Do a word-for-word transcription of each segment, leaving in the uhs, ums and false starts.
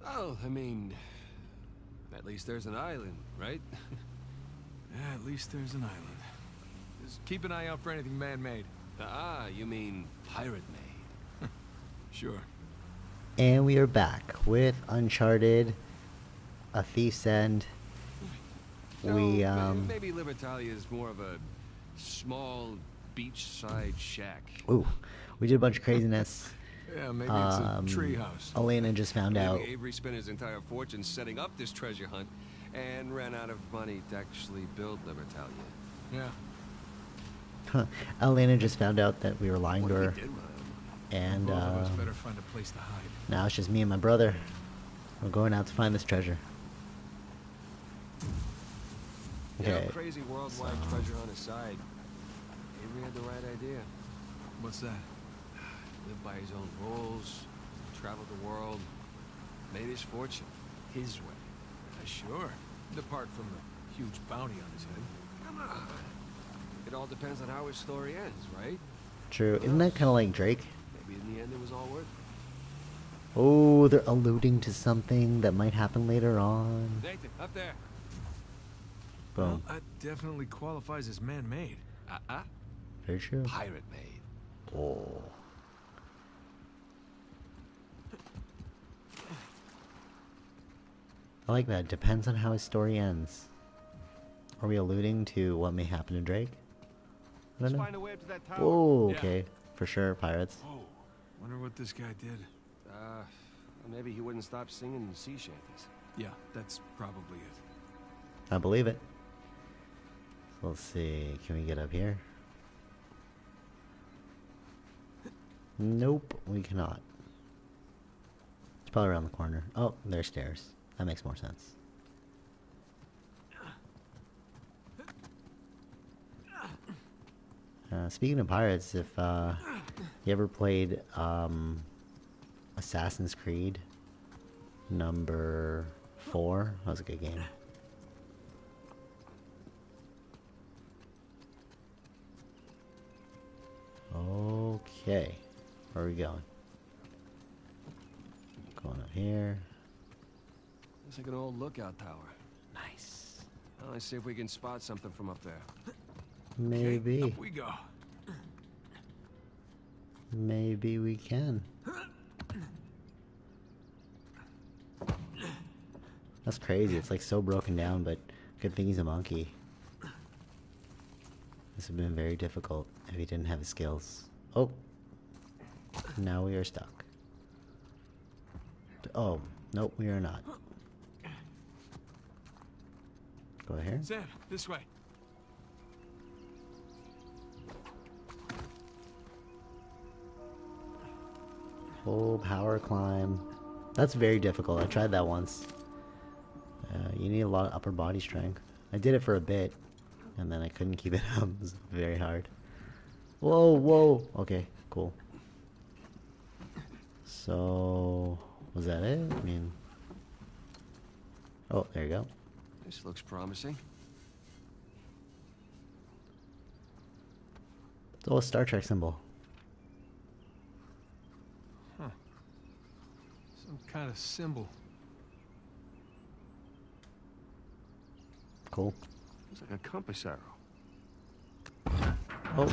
Oh, I mean, at least there's an island, right? Yeah, at least there's an island. Just keep an eye out for anything man-made. Ah, you mean pirate-made. Sure. And we are back with Uncharted, A Thief's End. So, We, um... maybe Libertalia is more of a small beachside shack. Ooh, we did a bunch of craziness. Yeah, maybe um, it's a treehouse. Elena just found Maybe out. Avery spent his entire fortune setting up this treasure hunt and ran out of money to actually build Libertalia. Yeah. Elena just found out that we were lying What to if her. he did run out of money? And, Both of uh... us better find a place to hide. now it's just me and my brother. We're going out to find this treasure. You know, Okay. crazy worldwide treasure hunt aside, Avery had the right idea. What's that? Lived by his own rules, traveled the world, made his fortune his way. Uh, sure. Apart from the huge bounty on his head. Come on. It all depends on how his story ends, right? True. Isn't that kind of like Drake? Maybe in the end it was all worth it. Oh, they're alluding to something that might happen later on. Nathan, up there. Boom. Well, that definitely qualifies as man-made. Uh-uh. Very true. Pirate-made. Oh. I like that. Depends on how his story ends. Are we alluding to what may happen to Drake? I don't Let's know. find a way up to that tower. Oh, Yeah. okay. For sure, pirates. Oh, wonder what this guy did. Uh, maybe he wouldn't stop singing sea shanties. Yeah, that's probably it. I believe it. So let's see. Can we get up here? Nope, we cannot. It's probably around the corner. Oh, there's stairs. That makes more sense. Uh, speaking of pirates, if uh, you ever played um, Assassin's Creed number four, that was a good game. Okay, where are we going? Going up here. Looks like an old lookout tower. Nice. Well, let's see if we can spot something from up there. Maybe. Okay, up we go. Maybe we can. That's crazy. It's like so broken down, but good thing he's a monkey. This would have been very difficult if he didn't have his skills. Oh. Now we are stuck. Oh. Nope, we are not. Go here. Sam, this way. Full power climb. That's very difficult. I tried that once. Uh, you need a lot of upper body strength. I did it for a bit, and then I couldn't keep it up. It was very hard. Whoa, whoa. Okay, cool. So, was that it? I mean... Oh, there you go. This looks promising. It's all a Star Trek symbol. Huh. Some kind of symbol. Cool. Looks like a compass arrow. Oh.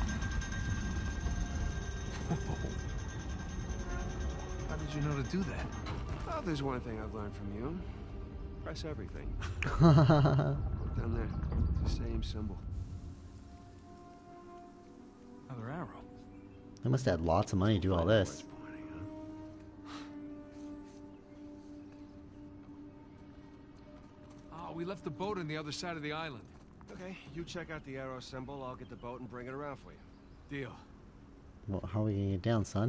How did you know to do that? Well, there's one thing I've learned from you. Press everything. Look down there. It's the same symbol. Another arrow. They must have had lots of money to do all this. Oh, we left the boat on the other side of the island. Okay, you check out the arrow symbol. I'll get the boat and bring it around for you. Deal. Well, how are we gonna get down, son?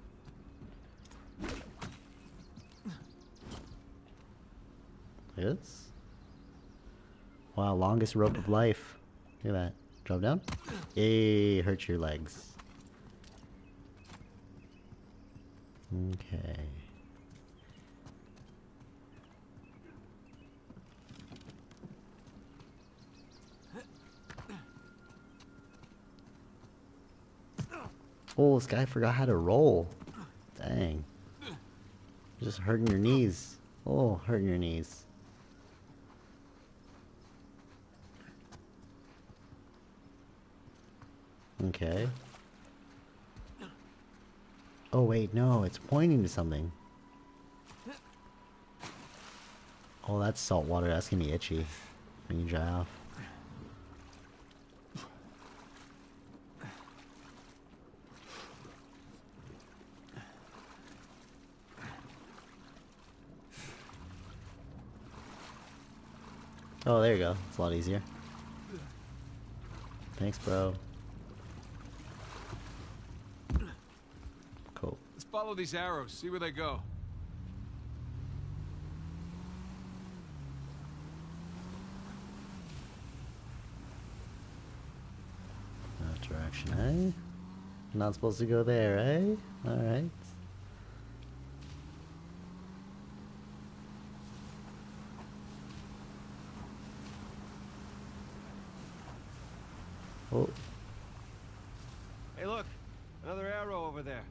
This? Wow, longest rope of life. Look at that. Drop down. Yay, hurt your legs. Okay. Oh, this guy forgot how to roll. Dang. Just hurting your knees. Oh, hurting your knees. Okay. Oh wait, no, it's pointing to something. Oh, that's salt water. That's gonna be itchy when you dry off. Oh, there you go. It's a lot easier. Thanks, bro. Cool. Let's follow these arrows, see where they go. That direction, eh? Not supposed to go there, eh? Alright. Oh. Hey, look! Another arrow over there.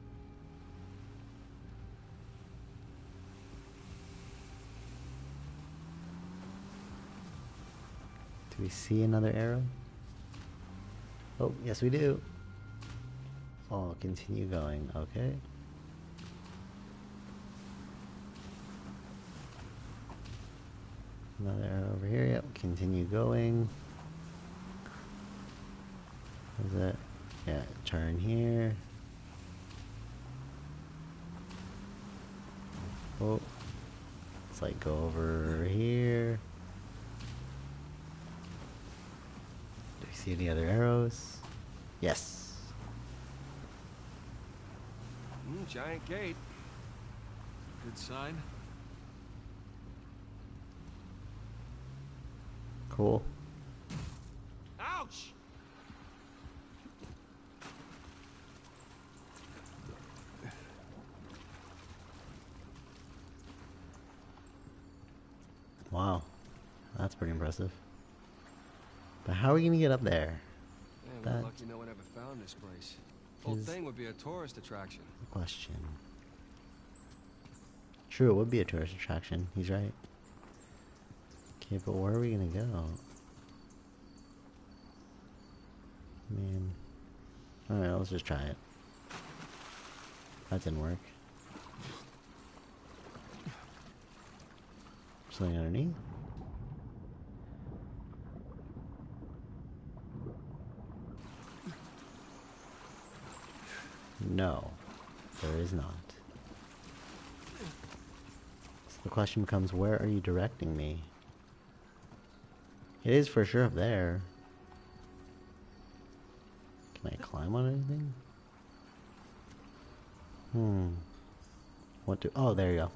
Do we see another arrow? Oh, yes we do. Oh, continue going. Okay. Another arrow over here. Yep, continue going. Is it? Yeah, turn here. Oh. It's like go over here. Do we see any other arrows? Yes. Mm, giant gate. Good sign. Cool. Ouch! Wow. That's pretty impressive. But how are we gonna get up there? Man, That- we're lucky no one ever found this place. Whole is- thing would be a tourist attraction. Question. True, it would be a tourist attraction. He's right. Okay, but where are we gonna go? Man. Alright, let's just try it. That didn't work. Something underneath? No, there is not. So the question becomes, where are you directing me? It is for sure up there. Can I climb on anything? Hmm. What do... Oh, there you go.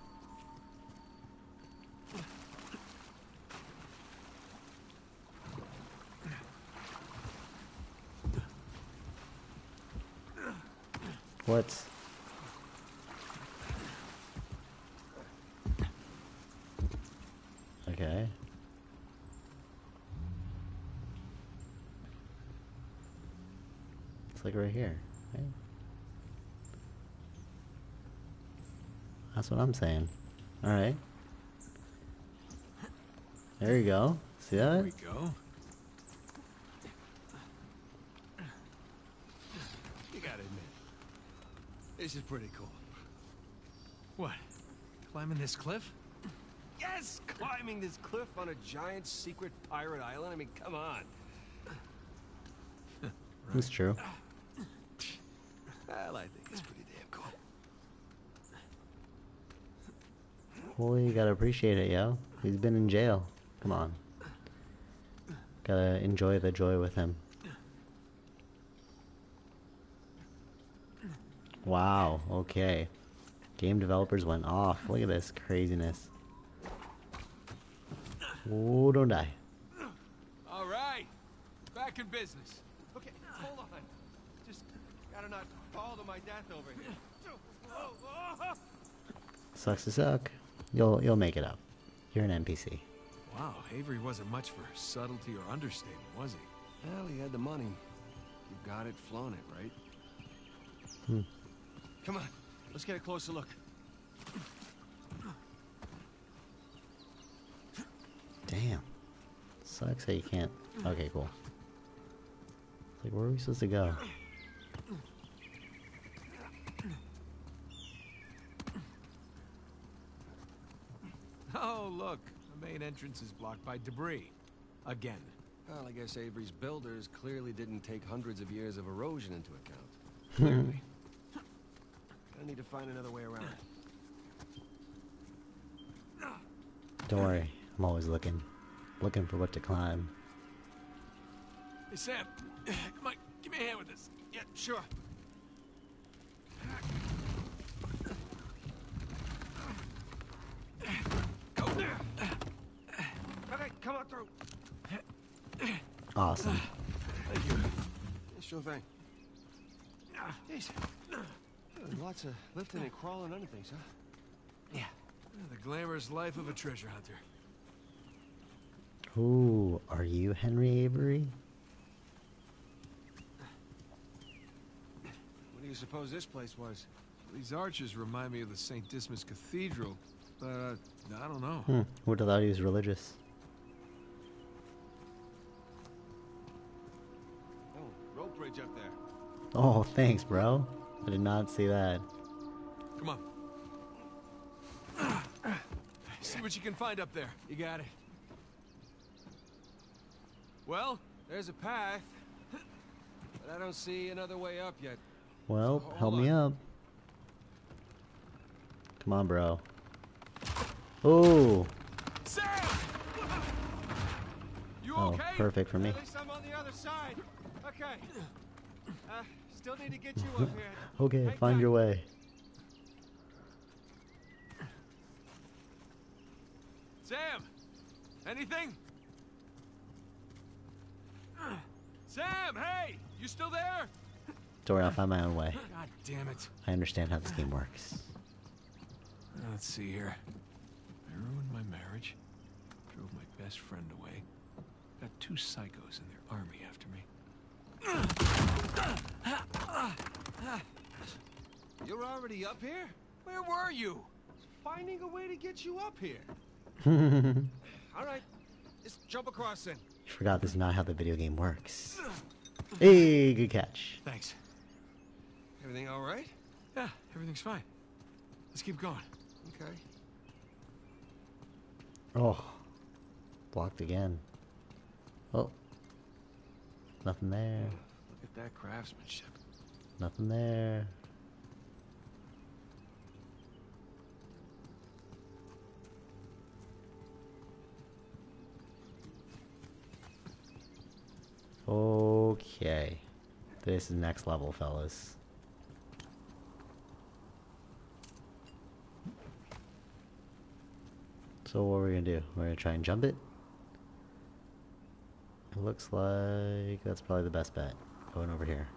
What? Okay. It's like right here, right? That's what I'm saying. Alright. There you go. See There that? we go. You gotta admit, this is pretty cool. What? Climbing this cliff? Yes! Climbing this cliff on a giant secret pirate island? I mean, come on. It's true. Well, I think it's pretty damn cool. Well, you gotta appreciate it, yo. He's been in jail. Come on. Gotta enjoy the joy with him. Wow, okay. Game developers went off. Look at this craziness. Oh, don't die. All right. Back in business. Okay, hold on. Just gotta not fall to my death over here. Whoa, whoa. Sucks to suck. You'll you'll make it up. You're an N P C. Wow, Avery wasn't much for subtlety or understatement, was he? Well, he had the money. You got it, flown it, right? Hmm. Come on, let's get a closer look. Damn. Sucks that you can't. Okay, cool. It's like, where are we supposed to go? Oh, look. The main entrance is blocked by debris. Again. Well, I guess Avery's builders clearly didn't take hundreds of years of erosion into account. Clearly. Gonna need to find another way around. Don't worry, I'm always looking. Looking for what to climb. Hey, Sam. Come on. Give me a hand with this. Yeah, sure. Go. Okay, come on through. Awesome. Thank you. Yeah, sure thing. Jeez. Lots of lifting and crawling under things, huh? Yeah. The glamorous life of a treasure hunter. Ooh, are you Henry Avery? What do you suppose this place was? These arches remind me of the Saint Dismas Cathedral, but uh, I don't know. Hmm, would have thought he was religious. Oh, rope bridge up there. Oh, thanks, bro. I did not see that. Come on. See what you can find up there. You got it. Well, There's a path, but I don't see another way up yet. Well, Hold help me on. up. Come on, bro. Oh, Sam! You oh, okay? perfect for me. At least I'm on the other side. Okay. Uh, still need to get you up here. Okay, Hang find tight. your way. Sam! Anything? Sam, hey! You still there? Don't worry, I'll find my own way. God damn it. I understand how this game works. Let's see here. I ruined my marriage. Drove my best friend away. Got two psychos in their army after me. You're already up here? Where were you? Finding a way to get you up here. You All right, just jump across then. forgot this is not how the video game works. Hey, good catch. Thanks. Everything all right? Yeah, everything's fine. Let's keep going. Okay. Oh, blocked again. Oh, nothing there. Look at that craftsmanship. Nothing there. Okay. This is next level, fellas. So what are we gonna do? We're gonna try and jump it? It looks like that's probably the best bet. Going over here.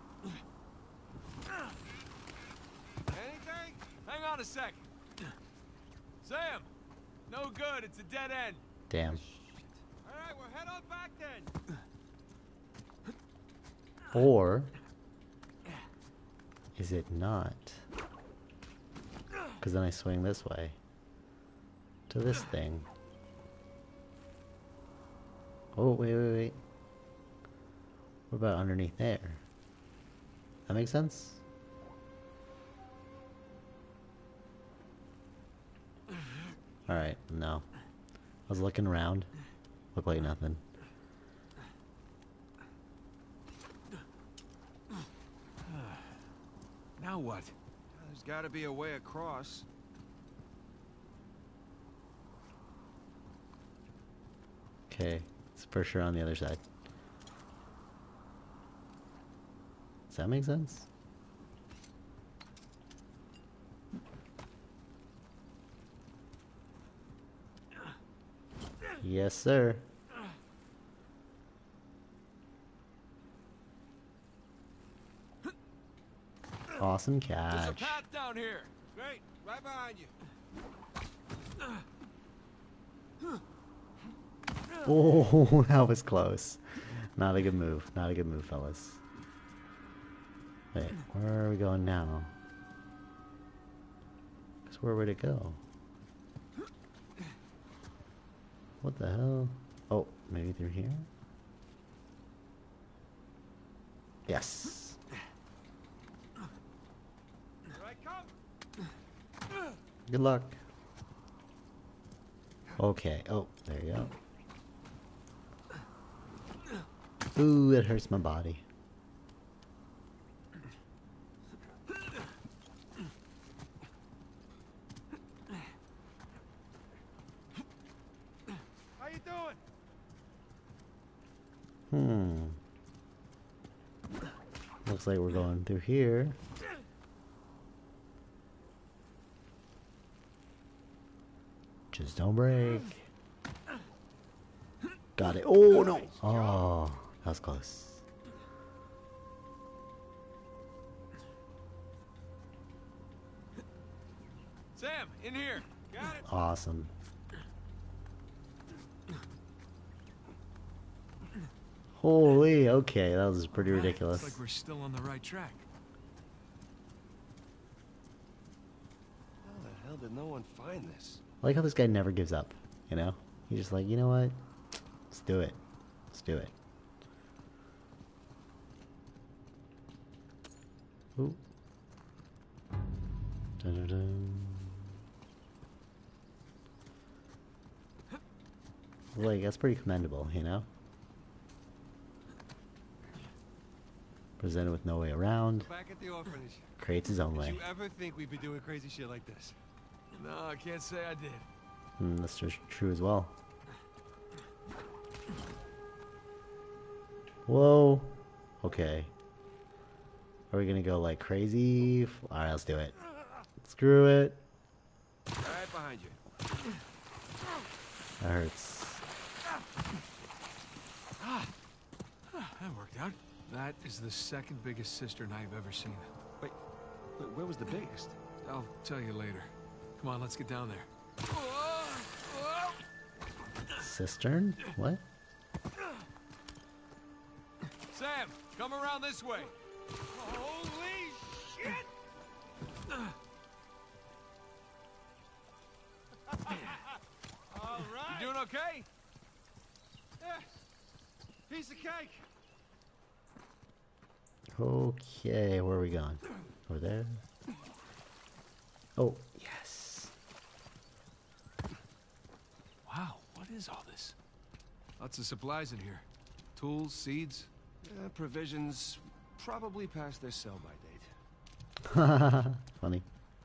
Anything? Hang on a sec. Sam! No good, it's a dead end. Damn. All right, we'll head on back then. Or is it not? Because then I swing this way to this thing. Oh, wait, wait, wait. What about underneath there? That makes sense? Alright, no. I was looking around. Looked like nothing. Now what? There's got to be a way across. Okay, it's for sure on the other side. Does that make sense? Yes, sir. Awesome There's a catch. path down here. Great, right behind you. Oh, that was close. Not a good move. Not a good move, fellas. Wait, where are we going now? Because where would it go? What the hell? Oh, maybe through here? Yes. Here I come. Good luck. Okay. Oh, there you go. Ooh, it hurts my body. How you doing? Hmm. Looks like we're going through here. Just don't break. Got it. Oh no! Oh, that was close. Sam, in here. Got it. Awesome. Holy, okay, that was pretty Right, ridiculous. Looks like we're still on the right track. How the hell did no one find this? I like how this guy never gives up, you know? He's just like, you know what? Let's do it. Let's do it. Ooh. Dun dun dun. Like, that's pretty commendable, you know? Presented with no way around. Back at the orphanage. Creates his own Did way. you ever think we'd be doing crazy shit like this? No, I can't say I did. Mm, that's just true as well. Whoa. Okay. Are we gonna go like crazy? Alright, let's do it. Screw it. Right behind you. That hurts. That worked out. That is the second biggest cistern I've ever seen. Wait, wait, where was the biggest? I'll tell you later. Come on, let's get down there. Cistern? What? Sam, come around this way. Holy shit! All right. You doing okay? Yeah. Piece of cake. Okay, where are we going? Over there? Oh, yes. Wow, what is all this? Lots of supplies in here. Tools, seeds. Uh, provisions probably past their sell-by date. Funny.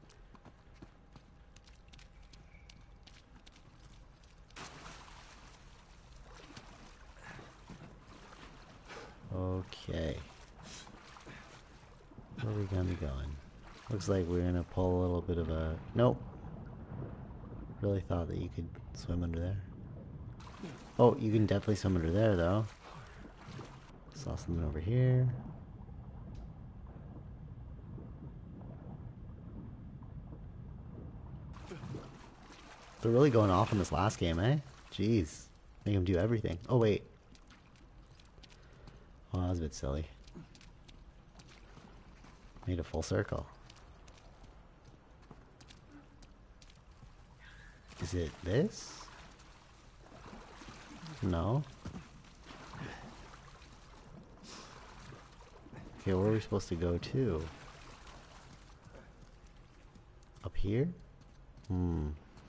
Okay. Where are we gonna be going? Looks like we're gonna pull a little bit of a... Nope. Really thought that you could swim under there. Oh, you can definitely swim under there, though. Saw something over here. They're really going off in this last game, eh? Jeez. Make them do everything. Oh, wait. Oh, that was a bit silly. Made a full circle. Is it this? No. Okay, where are we supposed to go to? Up here? Hmm.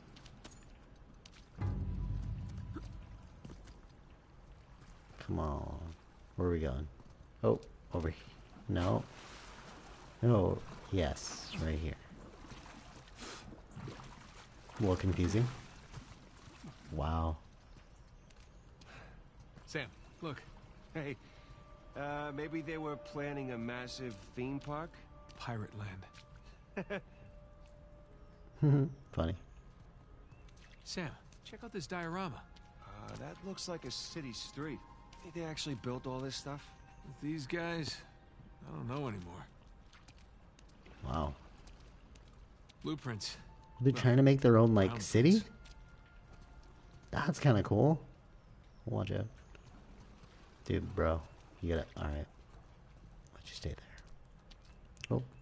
Come on. Where are we going? Oh, over here. No. No. Yes, right here. A little confusing. Wow. Sam, look. Hey, uh, maybe they were planning a massive theme park? Pirate land. Funny. Sam, check out this diorama. Uh, that looks like a city street. Think they actually built all this stuff? With these guys, I don't know anymore. Wow. Blueprints. They're trying to make their own, like, Ground city? prints. That's kind of cool. Watch out. Dude, bro. You gotta... Alright. Let you stay there. Oh.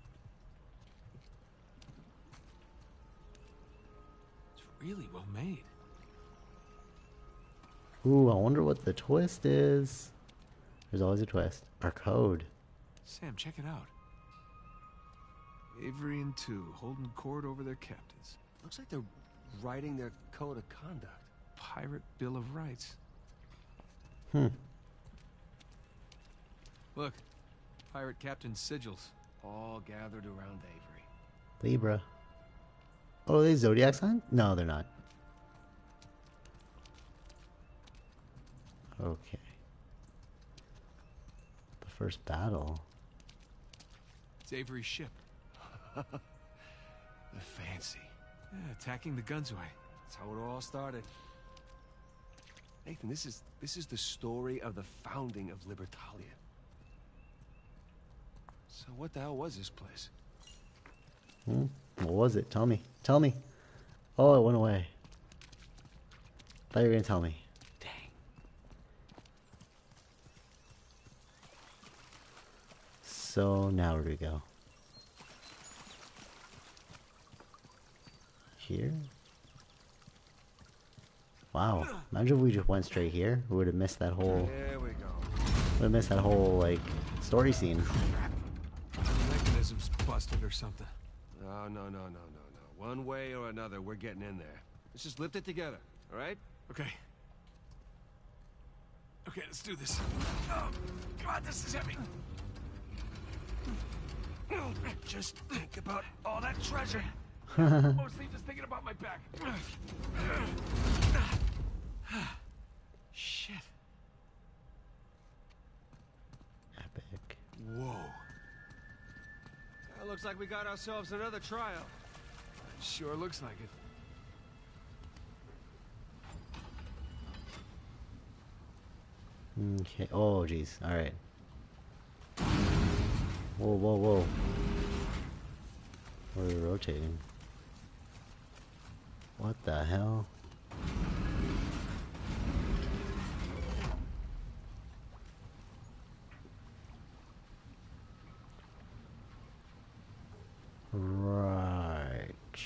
It's really well made. Ooh, I wonder what the twist is. There's always a twist. Our code. Sam, check it out. Avery and two holding court over their captains. Looks like they're writing their code of conduct. Pirate Bill of Rights. Hmm. Look, pirate captain sigils. All gathered around Avery. Libra. Oh, are they zodiac sign? No, they're not. Okay. The first battle. It's Avery's ship. They're fancy. Yeah, attacking the Gunsway. That's how it all started. Nathan, this is this is the story of the founding of Libertalia. So what the hell was this place? Hmm? What was it? Tell me. Tell me. Oh, it went away. Thought you were gonna tell me. Dang. So now where do we go? Here? Wow. Imagine if we just went straight here. We would have missed that whole There we go. would have missed that whole like story scene. The mechanism's busted or something. No, no, no, no, no, no. One way or another, we're getting in there. Let's just lift it together, all right? Okay. Okay, let's do this. Oh, God, this is heavy. Just think about all that treasure. Mostly just thinking about my back. Shit. Epic. Whoa. Well, looks like we got ourselves another trial. Sure looks like it. Okay. Oh, jeez. All right. Whoa, whoa, whoa. We're rotating. What the hell? Right.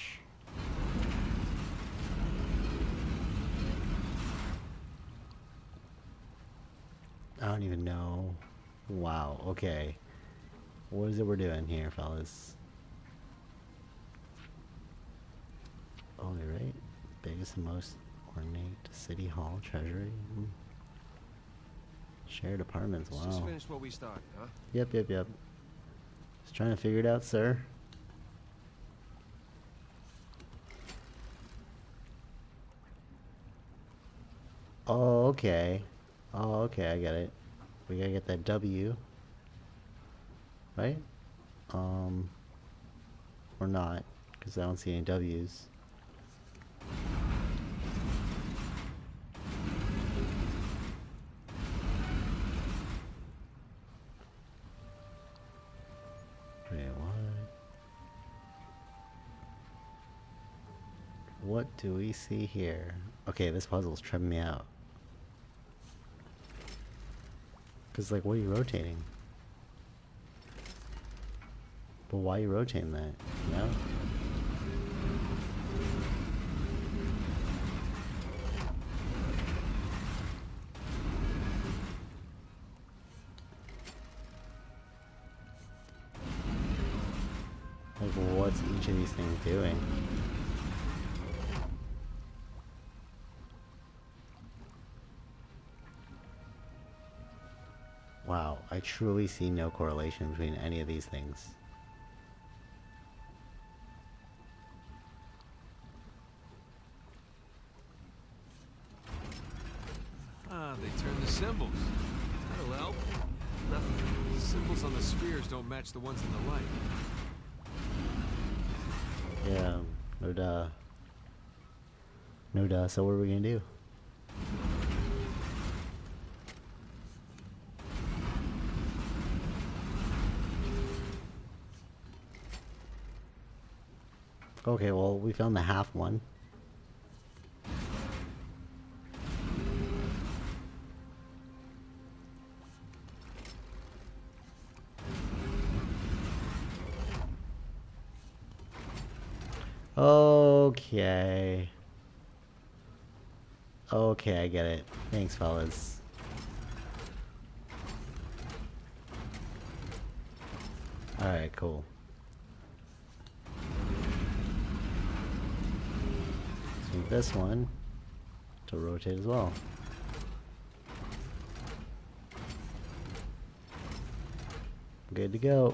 I don't even know. Wow, okay. What is it we're doing here, fellas? Oh, you're right. Biggest and most ornate city hall treasury. Mm. Shared apartments, Let's just wow. finish what we started, huh? Yep, yep, yep. Just trying to figure it out, sir. Oh, okay. Oh, okay, I get it. We gotta get that W. Right? Um, or not, because I don't see any W's. Wait, what? What do we see here? Okay, this puzzle's tripping me out. Cause like, what are you rotating? But why are you rotating that? You know? Like, what's each of these things doing? Wow, I truly see no correlation between any of these things. Ah, they turned the symbols. That'll help. Nothing. The symbols on the spheres don't match the ones in the light. Yeah, no duh. No duh, so what are we gonna do? Okay, well, we found the half one. Okay. Okay, I get it. Thanks, fellas. Alright, cool. Let's need this one to rotate as well. Good to go.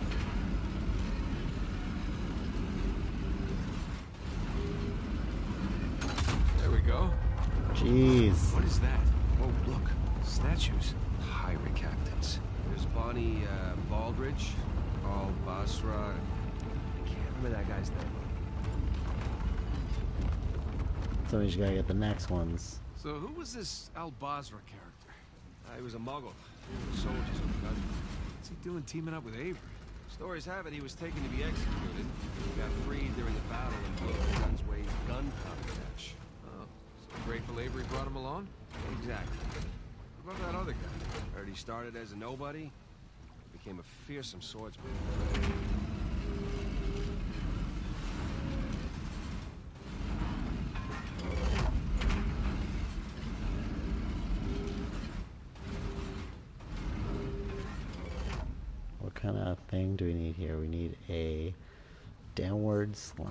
There we go. Jeez. What is that? Oh, look. Statues. Pirate captains. There's Bonnie uh, Baldridge, Al Basra. I can't remember that guy's name. So we just gotta get the next ones. So who was this Al Basra character? Uh, he was a Muggle. Soldiers of the country. What's he doing teaming up with Avery? Stories have it he was taken to be executed. He got freed during the battle and blew up the Gunsway's gunpowder cache. Oh, so grateful Avery brought him along? Exactly. What about that other guy? Heard he started as a nobody, became a fearsome swordsman. What kind of thing do we need here? We need a downward slash.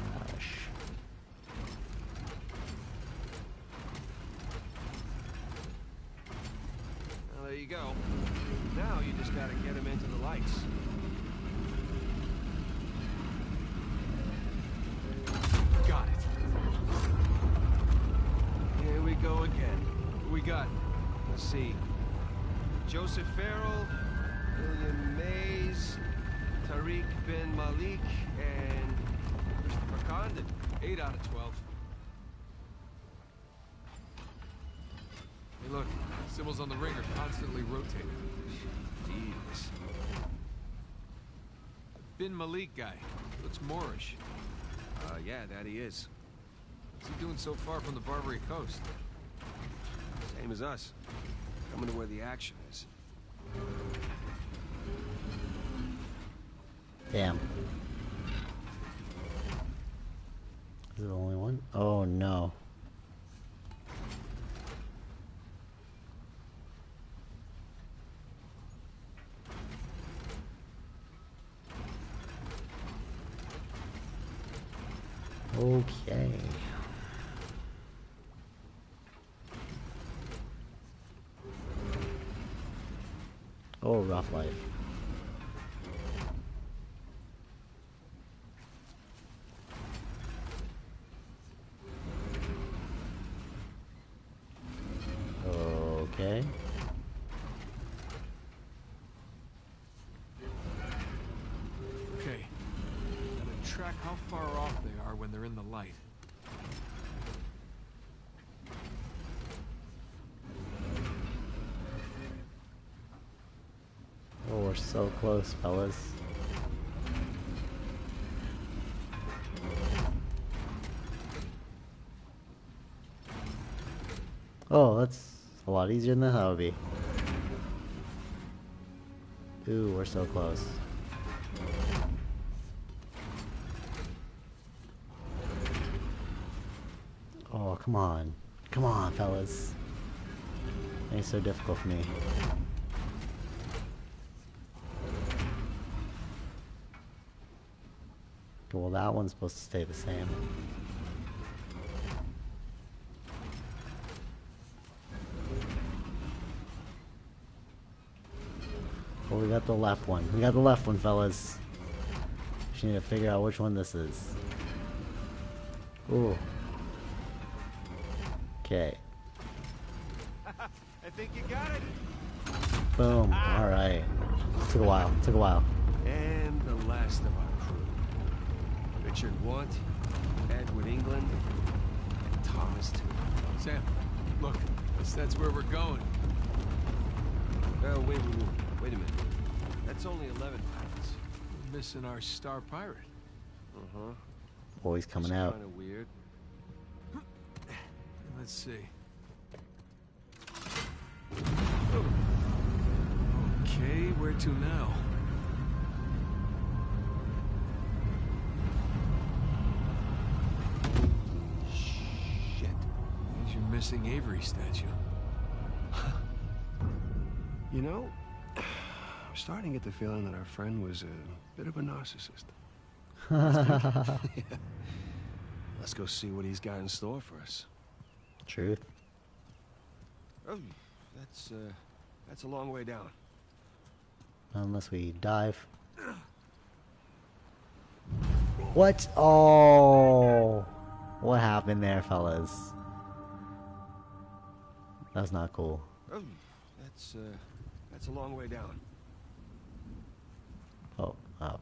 Well, there you go. Now you just gotta get him into the lights. Got it. Here we go again. Who we got? Let's see. Joseph Farrell, William Mays, Tariq bin Malik, and Christopher Condon. Eight out of twelve. Hey, look. Symbols on the ring are constantly rotating. Jeez. Bin Malik guy. Looks Moorish. Uh, yeah, that he is. What's he doing so far from the Barbary coast? Same as us. Coming to where the action is. Damn. Is it the only one? Oh no. Okay. Oh, rough life. Okay. Okay. Gotta track how far off they are when they're in the light. Oh, we're so close, fellas. Oh, that's a lot easier than that would be. Ooh, we're so close. Oh, come on. Come on, fellas. It's so difficult for me. Well, that one's supposed to stay the same. Well, we got the left one. We got the left one, fellas. Just need to figure out which one this is. Ooh. Okay. I think you got it. Boom. Alright. Took a while. Took a while. And the last of our crew. Richard Want, Edward England, and Thomas Two. Sam, look. Guess that's where we're going. Oh, wait, wait, wait. Wait a minute. That's only eleven pirates. We're missing our star pirate. Uh-huh. Always coming out. Kind of weird. Let's see. Okay, where to now? Shit. There's your missing Avery statue. You know, I'm starting to get the feeling that our friend was a bit of a narcissist. Yeah. Let's go see what he's got in store for us. Truth. Oh, that's, uh, that's a long way down. Unless we dive. What? Oh, what happened there, fellas? That's not cool. Oh, that's, uh, that's a long way down. Oh, oh.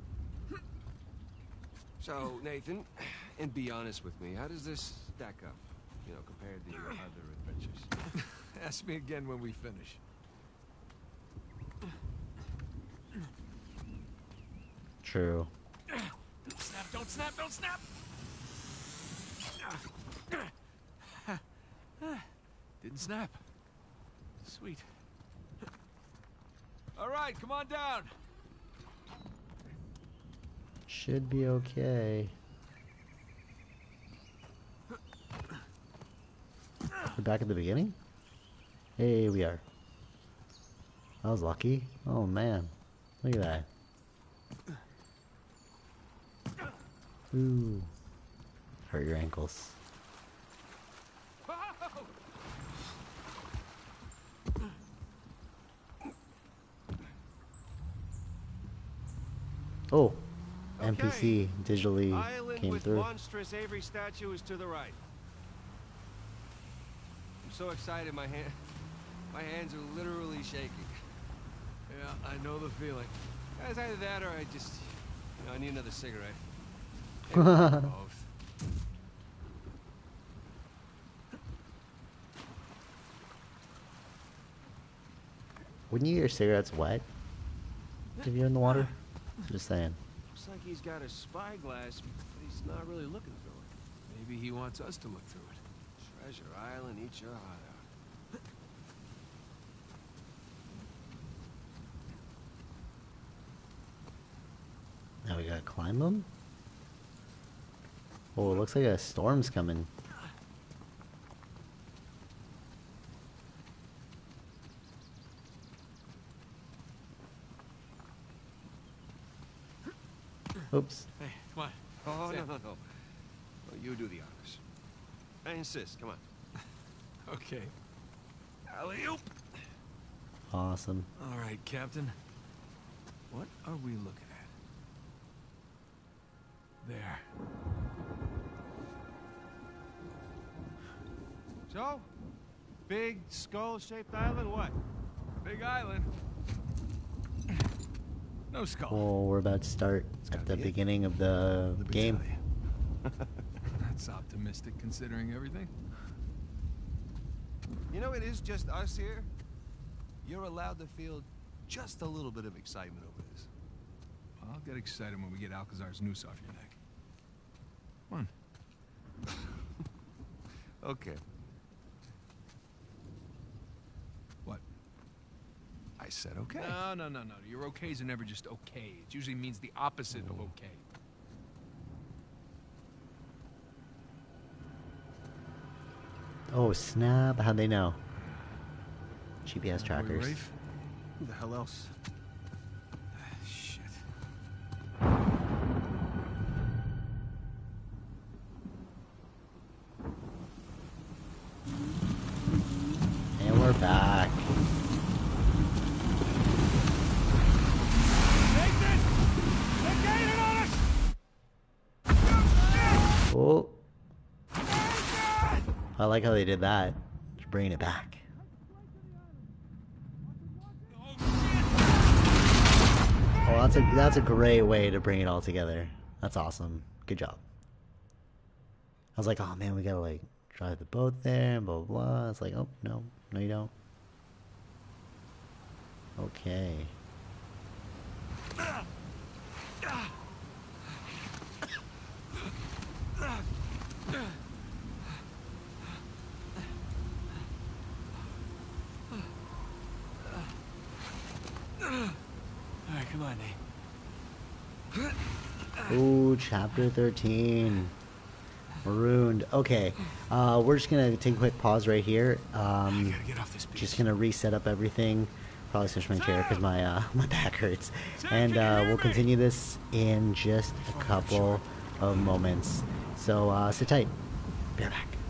So, Nathan, and be honest with me, how does this stack up, you know, compared to your other adventures? Ask me again when we finish. True. Snap, don't snap, don't snap! Didn't snap. Sweet. All right, come on down. Should be okay. We're back at the beginning? Hey, we are. I was lucky. Oh man. Look at that. Ooh. Hurt your ankles. Oh. N P C digitally Island came with through. monstrous Avery statue is to the right. I'm so excited, my hand, my hands are literally shaking. Yeah, I know the feeling. It's either that or I just, you know, I need another cigarette. Maybe both. Wouldn't you get your cigarettes wet if you're in the water? Just saying. Looks like he's got a spyglass, but he's not really looking through it. Maybe he wants us to look through it. Treasure Island, eat your heart out. Now we gotta climb them? Oh, it looks like a storm's coming. Oops. Hey, come on. Oh, Sam. no, no, no. Well, you do the honors. I insist, come on. Okay. Alley-oop! Awesome. All right, Captain. What are we looking at? There. So? Big skull-shaped island, what? Big island. No skull. Well, we're about to start at the beginning of the game. That's optimistic considering everything. You know, it is just us here. You're allowed to feel just a little bit of excitement over this. I'll get excited when we get Alcazar's noose off your neck. Come on. Okay. What? I said okay. No, no, no, no. Your okays are never just okay. It usually means the opposite of okay. Oh, snap. How'd they know? G P S Are we trackers. Rafe? Who the hell else? Shit. And we're back. Nathan! They're gaining on us! Oh. I like how they did that. Just bringing it back. Oh, that's a that's a great way to bring it all together. That's awesome. Good job. I was like, oh man, we gotta like drive the boat there and blah blah blah. It's like, oh no, no you don't. Okay. Alright, come on, Nate. Ooh, chapter thirteen. Marooned. Okay. Uh, we're just gonna take a quick pause right here. Um, I gotta get off this beach. just gonna reset up everything. Probably switch my chair because my uh, my back hurts. And uh, we'll continue this in just a couple of moments. So uh, sit tight. Be right back.